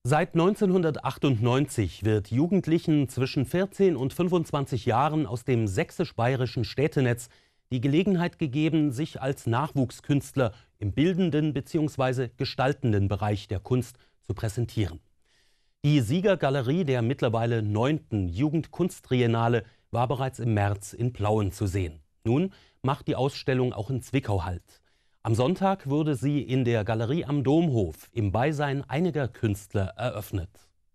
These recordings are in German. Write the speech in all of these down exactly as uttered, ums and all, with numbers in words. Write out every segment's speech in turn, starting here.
Seit neunzehnhundertachtundneunzig wird Jugendlichen zwischen vierzehn und fünfundzwanzig Jahren aus dem sächsisch-bayerischen Städtenetz die Gelegenheit gegeben, sich als Nachwuchskünstler im bildenden bzw. gestaltenden Bereich der Kunst zu präsentieren. Die Siegergalerie der mittlerweile neunten Jugendkunsttriennale war bereits im März in Plauen zu sehen. Nun macht die Ausstellung auch in Zwickau Halt. Am Sonntag wurde sie in der Galerie am Domhof im Beisein einiger Künstler eröffnet.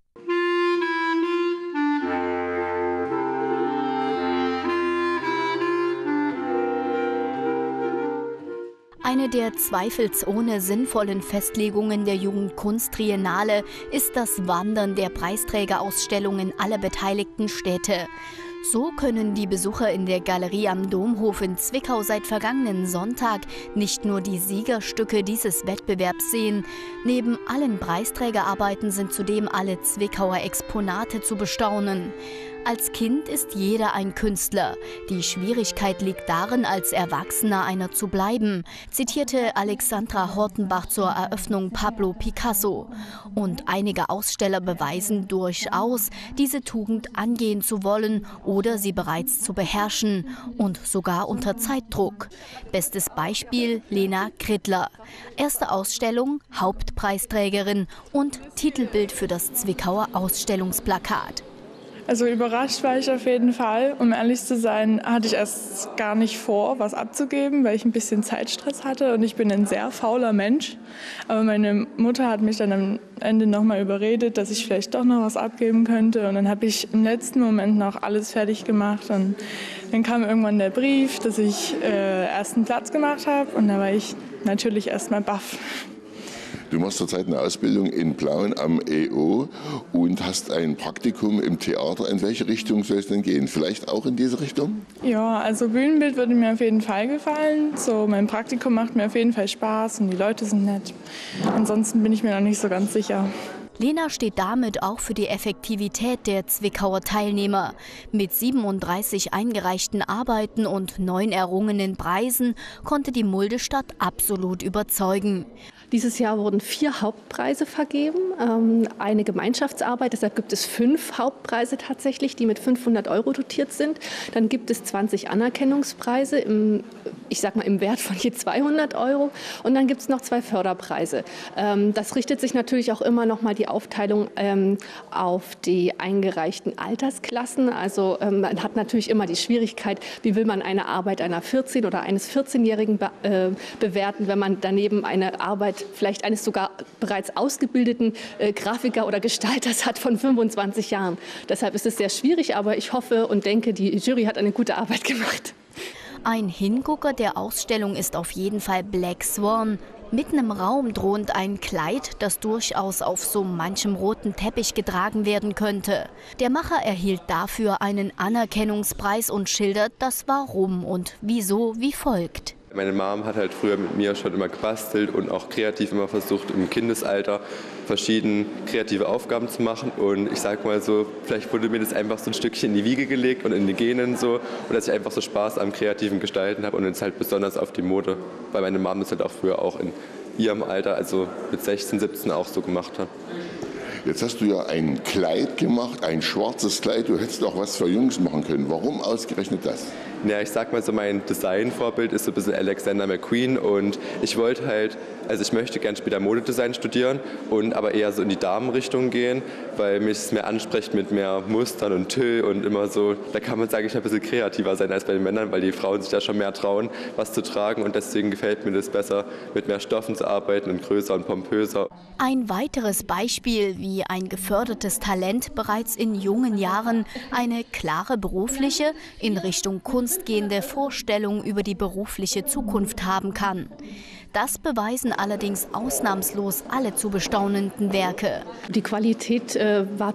Eine der zweifelsohne sinnvollen Festlegungen der Jugendkunsttriennale ist das Wandern der Preisträgerausstellungen aller beteiligten Städte. So können die Besucher in der Galerie am Domhof in Zwickau seit vergangenen Sonntag nicht nur die Siegerstücke dieses Wettbewerbs sehen. Neben allen Preisträgerarbeiten sind zudem alle Zwickauer Exponate zu bestaunen. Als Kind ist jeder ein Künstler. Die Schwierigkeit liegt darin, als Erwachsener einer zu bleiben, zitierte Alexandra Hortenbach zur Eröffnung Pablo Picasso. Und einige Aussteller beweisen durchaus, diese Tugend angehen zu wollen oder sie bereits zu beherrschen und sogar unter Zeitdruck. Bestes Beispiel Lena Krittler. Erste Ausstellung, Hauptpreisträgerin und Titelbild für das Zwickauer Ausstellungsplakat. Also überrascht war ich auf jeden Fall. Um ehrlich zu sein, hatte ich erst gar nicht vor, was abzugeben, weil ich ein bisschen Zeitstress hatte und ich bin ein sehr fauler Mensch. Aber meine Mutter hat mich dann am Ende noch mal überredet, dass ich vielleicht doch noch was abgeben könnte. Und dann habe ich im letzten Moment noch alles fertig gemacht. Und dann kam irgendwann der Brief, dass ich äh, ersten Platz gemacht habe. Und da war ich natürlich erst mal baff. Du machst zurzeit eine Ausbildung in Plauen am E O und hast ein Praktikum im Theater. In welche Richtung soll es denn gehen? Vielleicht auch in diese Richtung? Ja, also Bühnenbild würde mir auf jeden Fall gefallen. So, mein Praktikum macht mir auf jeden Fall Spaß und die Leute sind nett. Ansonsten bin ich mir noch nicht so ganz sicher. Lena steht damit auch für die Effektivität der Zwickauer Teilnehmer. Mit siebenunddreißig eingereichten Arbeiten und neun errungenen Preisen konnte die Mulde-Stadt absolut überzeugen. Dieses Jahr wurden vier Hauptpreise vergeben, ähm, eine Gemeinschaftsarbeit, deshalb gibt es fünf Hauptpreise tatsächlich, die mit fünfhundert Euro dotiert sind. Dann gibt es zwanzig Anerkennungspreise, im, ich sag mal im Wert von je zweihundert Euro. Und dann gibt es noch zwei Förderpreise. Ähm, das richtet sich natürlich auch immer noch mal die Aufteilung ähm, auf die eingereichten Altersklassen. Also ähm, man hat natürlich immer die Schwierigkeit, wie will man eine Arbeit einer vierzehn- oder eines vierzehnjährigen be äh, bewerten, wenn man daneben eine Arbeit vielleicht eines sogar bereits ausgebildeten äh, Grafiker oder Gestalters hat von fünfundzwanzig Jahren. Deshalb ist es sehr schwierig, aber ich hoffe und denke, die Jury hat eine gute Arbeit gemacht. Ein Hingucker der Ausstellung ist auf jeden Fall Black Swan. Mitten im Raum thront ein Kleid, das durchaus auf so manchem roten Teppich getragen werden könnte. Der Macher erhielt dafür einen Anerkennungspreis und schildert das Warum und Wieso wie folgt. Meine Mom hat halt früher mit mir schon immer gebastelt und auch kreativ immer versucht, im Kindesalter verschiedene kreative Aufgaben zu machen. Und ich sag mal so, vielleicht wurde mir das einfach so ein Stückchen in die Wiege gelegt und in die Genen so. Und dass ich einfach so Spaß am kreativen Gestalten habe und jetzt halt besonders auf die Mode. Weil meine Mom das halt auch früher auch in ihrem Alter, also mit sechzehn, siebzehn auch so gemacht hat. Jetzt hast du ja ein Kleid gemacht, ein schwarzes Kleid. Du hättest auch was für Jungs machen können. Warum ausgerechnet das? Ja, ich sag mal so, mein Designvorbild ist so ein bisschen Alexander McQueen und ich wollte halt, also ich möchte gerne später Modedesign studieren und aber eher so in die Damenrichtung gehen, weil mich es mehr anspricht mit mehr Mustern und Tüll und immer so, da kann man, sage ich, ein bisschen kreativer sein als bei den Männern, weil die Frauen sich da schon mehr trauen, was zu tragen und deswegen gefällt mir das besser, mit mehr Stoffen zu arbeiten und größer und pompöser. Ein weiteres Beispiel, wie ein gefördertes Talent bereits in jungen Jahren eine klare berufliche, in Richtung Kunst gehende Vorstellung über die berufliche Zukunft haben kann. Das beweisen allerdings ausnahmslos alle zu bestaunenden Werke. Die Qualität äh, war doch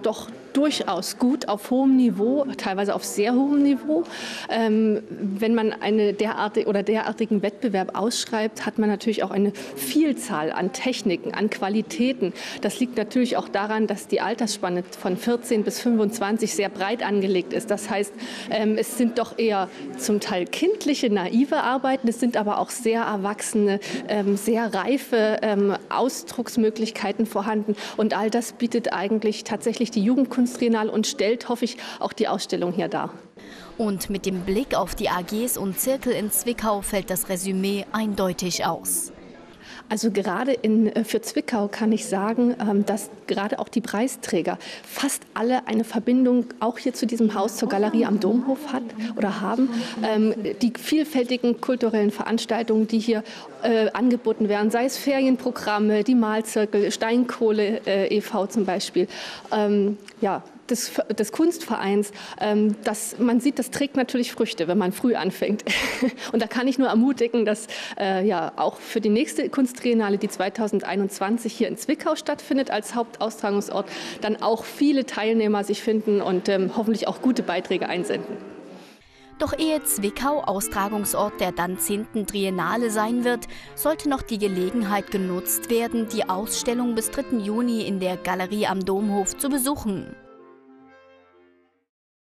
durchaus gut auf hohem Niveau, teilweise auf sehr hohem Niveau. Ähm, wenn man eine derartige oder derartigen Wettbewerb ausschreibt, hat man natürlich auch eine Vielzahl an Techniken, an Qualitäten. Das liegt natürlich auch daran, dass die Altersspanne von vierzehn bis fünfundzwanzig sehr breit angelegt ist. Das heißt, ähm, es sind doch eher zum Teil kindliche, naive Arbeiten, es sind aber auch sehr erwachsene, ähm, sehr reife ähm, Ausdrucksmöglichkeiten vorhanden. Und all das bietet eigentlich tatsächlich die Jugendkunsttriennale und stellt, hoffe ich, auch die Ausstellung hier dar. Und mit dem Blick auf die A Gs und Zirkel in Zwickau fällt das Resümee eindeutig aus. Also gerade in, für Zwickau kann ich sagen, dass gerade auch die Preisträger fast alle eine Verbindung auch hier zu diesem Haus, zur Galerie am Domhof hat oder haben. Die vielfältigen kulturellen Veranstaltungen, die hier äh, angeboten werden, sei es Ferienprogramme, die Malzirkel, Steinkohle e V zum Beispiel, ähm, ja, Des, des Kunstvereins, ähm, das, man sieht, das trägt natürlich Früchte, wenn man früh anfängt. Und da kann ich nur ermutigen, dass äh, ja, auch für die nächste Kunsttriennale, die zweitausendeinundzwanzig hier in Zwickau stattfindet, als Hauptaustragungsort, dann auch viele Teilnehmer sich finden und ähm, hoffentlich auch gute Beiträge einsenden. Doch ehe Zwickau Austragungsort der dann zehnten Triennale sein wird, sollte noch die Gelegenheit genutzt werden, die Ausstellung bis dritten Juni in der Galerie am Domhof zu besuchen.